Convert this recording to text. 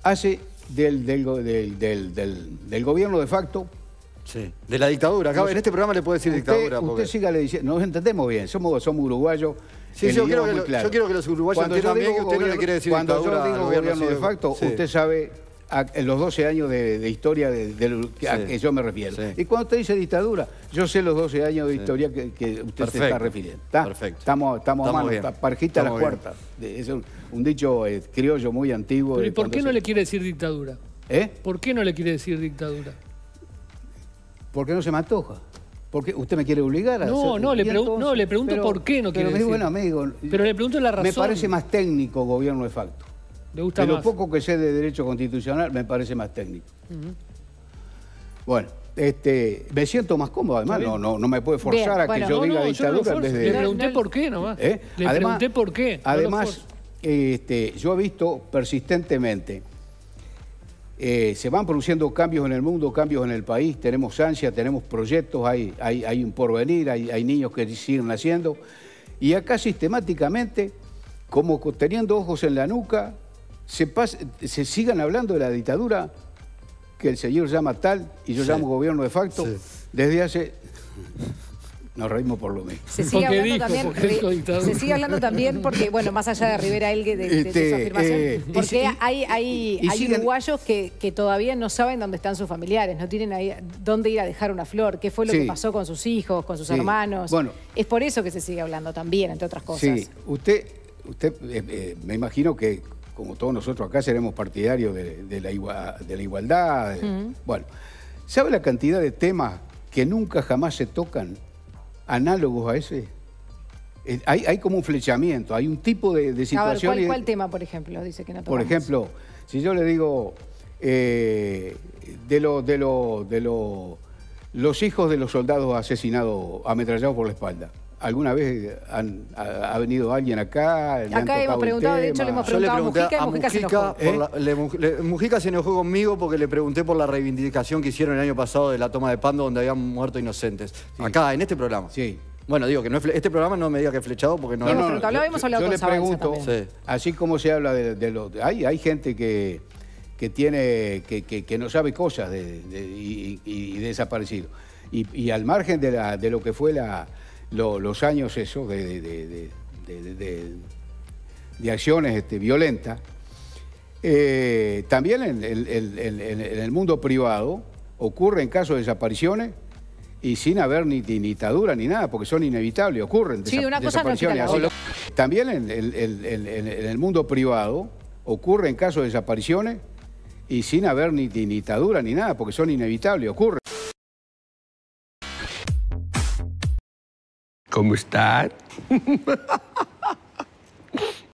hace del gobierno de facto. Sí, de la dictadura. Acá, en este programa le puede decir dictadura. Usted sígale diciendo, nos entendemos bien, somos uruguayos. Sí, yo quiero que los uruguayos entiendan bien que usted no le quiere decir dictadura. Cuando yo digo gobierno de facto, usted sabe en los 12 años de historia a que yo me refiero. Sí. Y cuando usted dice dictadura, yo sé los 12 años de historia que usted se está refiriendo. Perfecto. Estamos a mano, parejita a las puertas. Es un dicho criollo muy antiguo. ¿Y por qué no le quiere decir dictadura? ¿Por qué no le quiere decir dictadura? Porque no se me antoja. Porque usted me quiere obligar a le pregunto por qué no quiere decir. Bueno, amigo, pero le pregunto la razón. Me parece más técnico gobierno de facto. ¿Le gusta de más? Lo poco que sé de derecho constitucional me parece más técnico. Bueno, me siento más cómodo, además no me puede forzar a que yo diga dictadura en vez de... Le pregunté por qué nomás. Le pregunté por qué. Además, yo he visto persistentemente, se van produciendo cambios en el mundo, cambios en el país, tenemos ansia, tenemos proyectos, hay un porvenir, hay niños que siguen naciendo, y acá sistemáticamente, como teniendo ojos en la nuca, se sigan hablando de la dictadura que el señor llama tal y yo llamo gobierno de facto desde hace... Nos reímos por lo mismo. Se sigue hablando también porque, bueno, más allá de Rivera Elgue, de su afirmación, porque hay uruguayos que todavía no saben dónde están sus familiares, no tienen ahí dónde ir a dejar una flor, qué fue lo que pasó con sus hijos, con sus hermanos. Bueno, es por eso que se sigue hablando también, entre otras cosas. Sí, usted me imagino que, como todos nosotros acá, seremos partidarios de la igualdad. Bueno, ¿sabe la cantidad de temas que nunca jamás se tocan análogos a ese? Hay como un flechamiento, hay un tipo de situación. A ver, ¿cuál tema, por ejemplo, dice que no tocamos? Por ejemplo, si yo le digo los hijos de los soldados asesinados, ametrallados por la espalda. ¿Alguna vez ha venido alguien acá? Acá hemos preguntado, de hecho le hemos preguntado a Mujica y Mujica se enojó. Mujica se enojó conmigo porque le pregunté por la reivindicación que hicieron el año pasado de la toma de Pando donde habían muerto inocentes. Sí. Acá, en este programa. Sí. Bueno, digo que no es este programa no me diga que es flechado porque no... Hemos hablado yo con le pregunto, así como se habla de los... Hay gente que no sabe cosas y desaparecido. Y al margen de lo que fue los años esos de acciones violentas, también en el mundo privado ocurren casos de desapariciones y sin haber ni dictadura ni nada, porque son inevitables, ocurren desapariciones. También en el mundo privado ocurren casos de desapariciones y sin haber ni dictadura ni nada, porque son inevitables, ocurren. ¿Cómo estás?